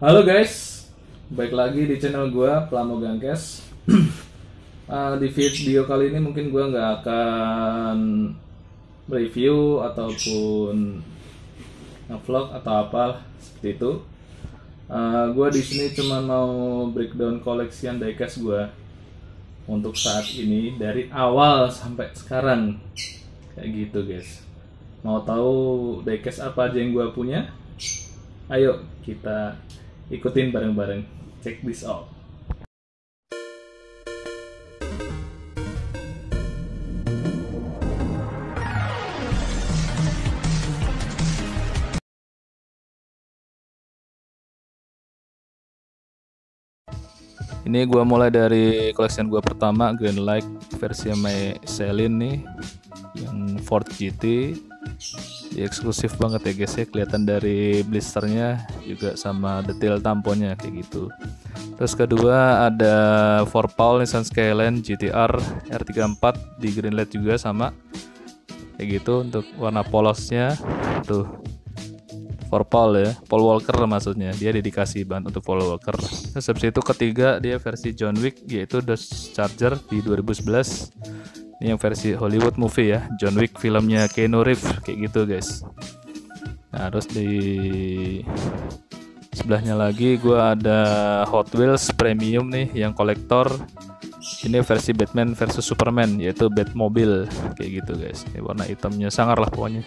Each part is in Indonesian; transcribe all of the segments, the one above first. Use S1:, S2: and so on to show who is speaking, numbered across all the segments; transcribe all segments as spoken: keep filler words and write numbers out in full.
S1: Halo guys, baik lagi di channel gua Plamo Gangkes. Uh, di video kali ini mungkin gua nggak akan review ataupun nge-vlog atau apa seperti itu. Uh, gua di sini cuma mau breakdown koleksian diecast gua untuk saat ini dari awal sampai sekarang, kayak gitu guys. Mau tahu diecast apa aja yang gua punya? Ayo kita ikutin bareng-bareng. Check this out. Ini gua mulai dari koleksian gua pertama, Green Light versi My Celine nih, yang Ford G T. Ya, eksklusif banget ya guys ya, kelihatan dari blisternya juga sama detail tamponnya kayak gitu. Terus kedua ada Ford Paul Nissan Skyline G T R R tiga puluh empat di green light juga sama kayak gitu. Untuk warna polosnya tuh Ford Paul ya, Paul Walker maksudnya, dia dedikasi banget untuk Paul Walker. Terus habis itu ketiga dia versi John Wick, yaitu The Charger di dua ribu sebelas. Ini yang versi Hollywood movie ya, John Wick filmnya Keanu Reeves kayak gitu guys. Nah terus di sebelahnya lagi gua ada Hot Wheels Premium nih yang kolektor. Ini versi Batman versus Superman, yaitu Batmobile kayak gitu guys. Ini warna hitamnya sangar lah pokoknya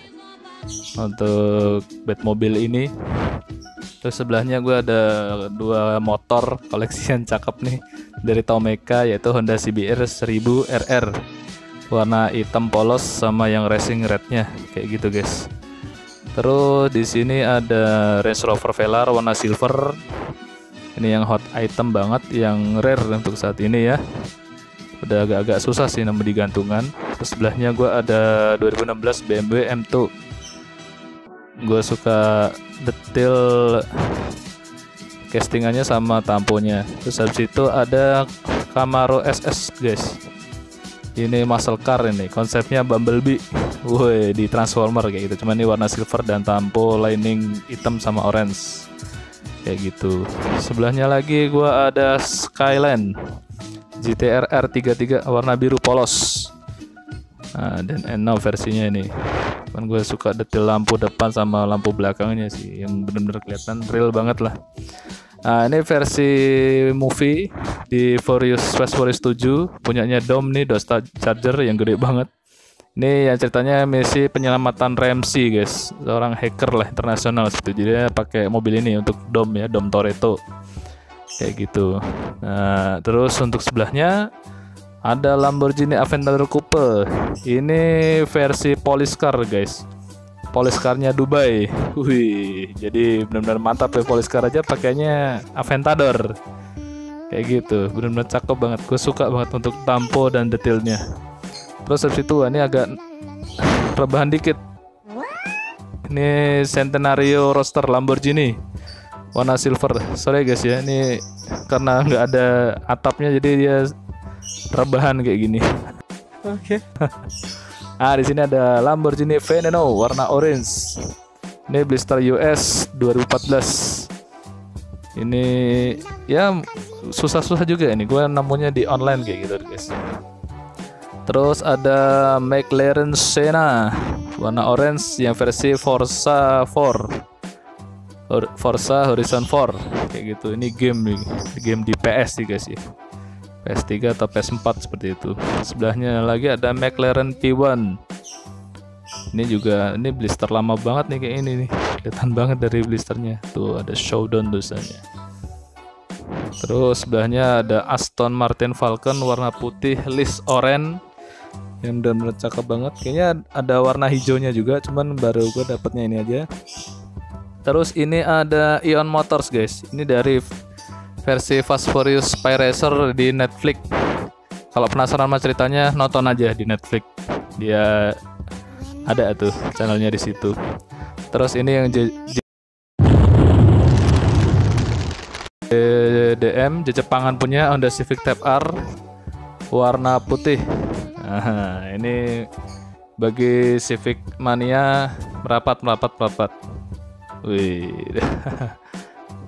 S1: untuk Batmobile ini. Terus sebelahnya gue ada dua motor koleksian cakep nih dari Tomeca, yaitu Honda C B R seribu R R, warna hitam polos sama yang racing rednya kayak gitu guys. Terus di sini ada Range Rover Velar warna silver. Ini yang hot item banget, yang rare untuk saat ini ya. Udah agak-agak susah sih nemu di gantungan. Terus sebelahnya gue ada dua ribu enam belas B M W M dua. Gue suka detail castingannya sama tamponya. Terus habis itu ada Camaro S S guys. Ini muscle car, ini konsepnya Bumblebee, woi, di Transformer kayak gitu. Cuman ini warna silver dan tampo lining hitam sama orange kayak gitu. Sebelahnya lagi gua ada Skyline G T R R tiga puluh tiga warna biru polos. Nah, dan N versinya ini. Kan gue suka detail lampu depan sama lampu belakangnya sih, yang bener-bener kelihatan real banget lah. Nah ini versi movie di Furious Fast Furious tujuh, punyanya Dom nih, Dodge Charger yang gede banget. Ini yang ceritanya misi penyelamatan Ramsey guys, seorang hacker lah internasional seperti. Jadi dia pakai mobil ini untuk Dom ya, Dom Toretto kayak gitu. Nah terus untuk sebelahnya ada Lamborghini Aventador Coupe. Ini versi police car guys, police carnya Dubai. Wih, jadi benar-benar mantap ya, police car aja pakainya Aventador kayak gitu, benar-benar cakep banget. Gue suka banget untuk tampo dan detailnya. Terus habis itu ini agak rebahan dikit. Ini Centenario Roadster Lamborghini warna silver. Sorry guys ya, ini karena nggak ada atapnya jadi dia rebahan kayak gini. Oke. Okay. Ah di sini ada Lamborghini Veneno warna orange. Ini blister U S dua ribu empat belas. Ini ya susah-susah juga ini. Gue nemunya di online kayak gitu guys. Terus ada McLaren Senna warna orange yang versi Forza empat. Forza Horizon empat kayak gitu. Ini game nih, game di P S sih guys ya. P S tiga atau P S empat seperti itu. Sebelahnya lagi ada McLaren P satu. Ini juga, ini blister lama banget nih kayak ini nih. Kelihatan banget dari blisternya. Tuh ada showdown tulisannya. Terus sebelahnya ada Aston Martin Falcon warna putih list orange yang benar-benar cakep banget. Kayaknya ada warna hijaunya juga, cuman baru gue dapetnya ini aja. Terus ini ada Ion Motors guys. Ini dari versi Fast Furious Spy Racer di Netflix. Kalau penasaran sama ceritanya, nonton aja di Netflix. Dia ada tuh channelnya di situ. Terus ini yang J D M Jepangan punya Honda Civic Type R warna putih. Nah, ini bagi Civic mania merapat merapat merapat. Wih.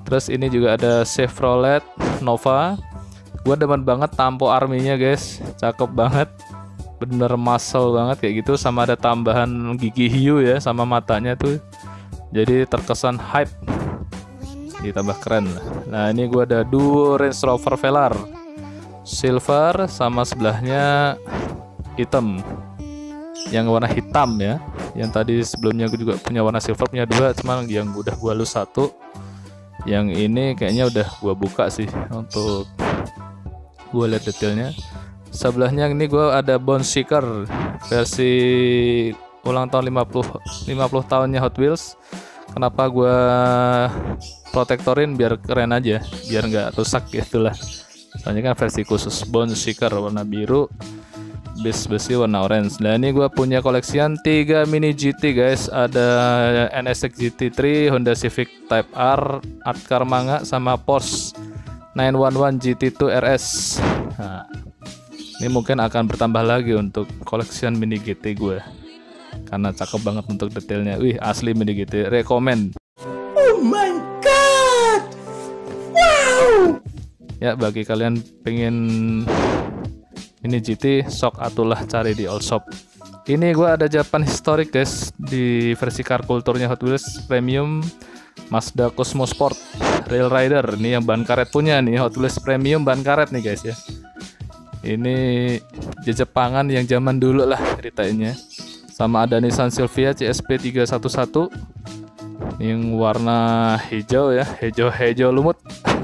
S1: Terus ini juga ada Chevrolet Nova. Gua demen banget tampo arminya guys, cakep banget, bener muscle banget kayak gitu. Sama ada tambahan gigi hiu ya, sama matanya tuh, jadi terkesan hype, ditambah keren lah. Nah ini gua ada duo Range Rover Velar, silver sama sebelahnya hitam, yang warna hitam ya. Yang tadi sebelumnya gue juga punya warna silver, punya dua, cuman yang udah gua lus satu. Yang ini kayaknya udah gua buka sih untuk gua lihat detailnya. Sebelahnya ini gua ada Bone Seeker versi ulang tahun lima puluh tahunnya Hot Wheels. Kenapa gua protektorin? Biar keren aja, biar nggak rusak gitulah. Soalnya kan versi khusus Bone Seeker warna biru, base besi warna orange. Nah ini gue punya koleksian tiga mini G T guys. Ada N S X G T tiga, Honda Civic Type R, Art Car Manga, sama Porsche sembilan satu satu G T dua R S. Nah, ini mungkin akan bertambah lagi untuk koleksian mini G T gue, karena cakep banget untuk detailnya. Wih asli mini G T, rekomend.
S2: Oh my god, wow.
S1: Ya bagi kalian pengen ini G T, sok atulah cari di All Shop. Ini gue ada Japan Historic guys, di versi car culture-nya Hot Wheels Premium Mazda Cosmo Sport Rail Rider. Ini yang ban karet punya nih, Hot Wheels Premium ban karet nih guys ya. Ini Jepangan yang zaman dulu lah ceritainnya. Sama ada Nissan Silvia C S P tiga satu satu yang warna hijau ya, hijau-hijau lumut.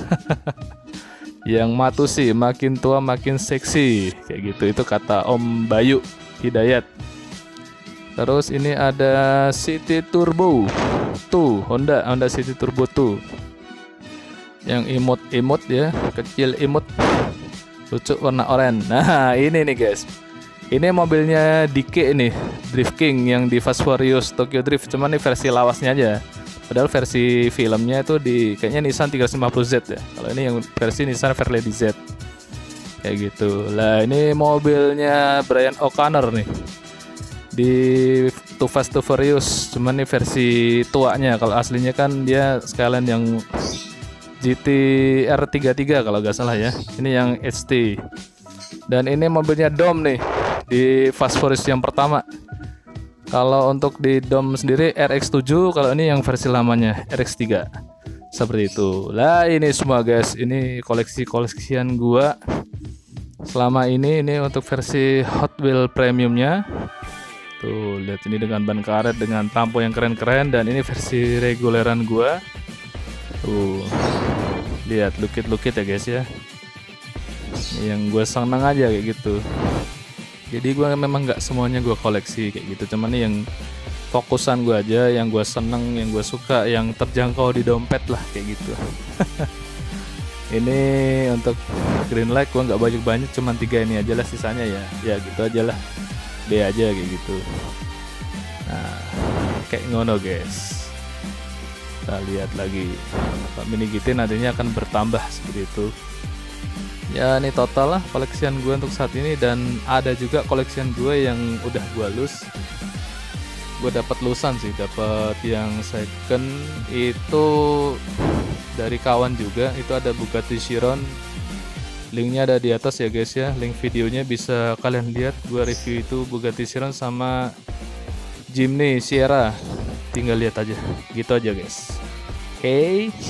S1: Yang Matusi, makin tua makin seksi kayak gitu, itu kata Om Bayu Hidayat. Terus ini ada City Turbo tuh, Honda Honda City Turbo tuh, yang imut-imut ya, kecil imut, lucu, warna oranye. Nah ini nih guys, ini mobilnya Dike ini, Drift King yang di Fast Furious Tokyo Drift, cuman ini versi lawasnya aja. Padahal versi filmnya itu di kayaknya Nissan tiga ratus lima puluh Z ya. Kalau ini yang versi Nissan Fairlady Z. Kayak gitu. Lah ini mobilnya Brian O'Connor nih. Di Too Fast Too Furious, cuman ini versi tuanya. Kalau aslinya kan dia sekalian yang G T R tiga puluh tiga kalau nggak salah ya. Ini yang H T. Dan ini mobilnya Dom nih di Fast Furious yang pertama. Kalau untuk di Dom sendiri R X tujuh, kalau ini yang versi lamanya R X tiga. Seperti itu. Lah ini semua guys, ini koleksi-koleksian gua selama ini. Ini untuk versi Hot Wheels premiumnya. Tuh, lihat ini dengan ban karet dengan tampo yang keren-keren, dan ini versi reguleran gua. Tuh. Lihat lukit-lukit ya guys ya. Yang gue seneng aja kayak gitu. Jadi gue memang nggak semuanya gue koleksi kayak gitu, cuman nih yang fokusan gue aja, yang gue seneng, yang gue suka, yang terjangkau di dompet lah kayak gitu. Ini untuk green light gue nggak banyak-banyak, cuman tiga ini aja lah, sisanya ya ya gitu aja lah, B aja kayak gitu. Nah kayak ngono guys. Kita lihat lagi, mini G T nantinya akan bertambah seperti itu. Ya ini total lah koleksian gue untuk saat ini, dan ada juga koleksian gue yang udah gue lus. Gue dapat lusan sih, dapat yang second itu dari kawan juga. Itu ada Bugatti Chiron, linknya ada di atas ya guys ya, link videonya bisa kalian lihat. Gue review itu Bugatti Chiron sama Jimny Sierra, tinggal lihat aja gitu aja guys. Oke okay.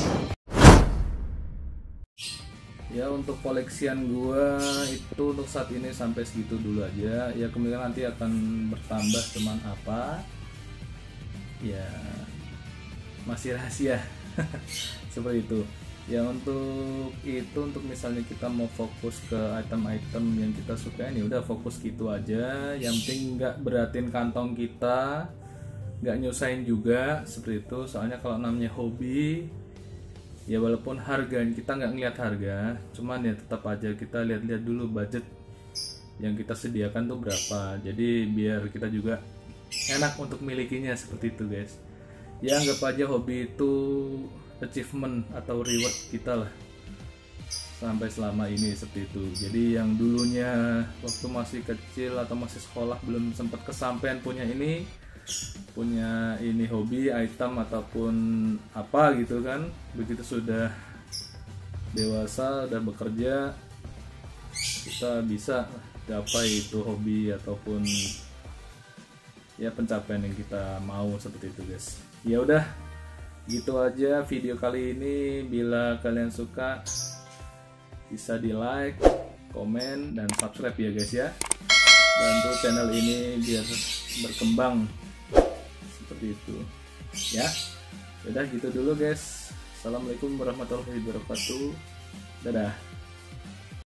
S1: Ya untuk koleksian gua itu untuk saat ini sampai segitu dulu aja. Ya kemungkinan nanti akan bertambah, cuman apa ya masih rahasia. Seperti itu ya. Untuk itu, untuk misalnya kita mau fokus ke item-item yang kita suka ini, udah fokus gitu aja. Yang penting nggak beratin kantong kita, nggak nyusahin juga, seperti itu. Soalnya kalau namanya hobi ya, walaupun harga kita nggak ngeliat harga, cuman ya tetap aja kita lihat-lihat dulu budget yang kita sediakan tuh berapa. Jadi biar kita juga enak untuk milikinya, seperti itu guys. Ya anggap aja hobi itu achievement atau reward kita lah sampai selama ini, seperti itu. Jadi yang dulunya waktu masih kecil atau masih sekolah belum sempat kesampaian punya ini, punya ini hobi, item ataupun apa gitu kan, begitu sudah dewasa, udah bekerja, kita bisa capai itu hobi ataupun ya pencapaian yang kita mau seperti itu guys. Ya udah, gitu aja video kali ini. Bila kalian suka bisa di like, komen, dan subscribe ya guys ya. Bantu channel ini biar berkembang seperti itu ya. Udah gitu dulu guys. Assalamualaikum warahmatullahi wabarakatuh. Dadah.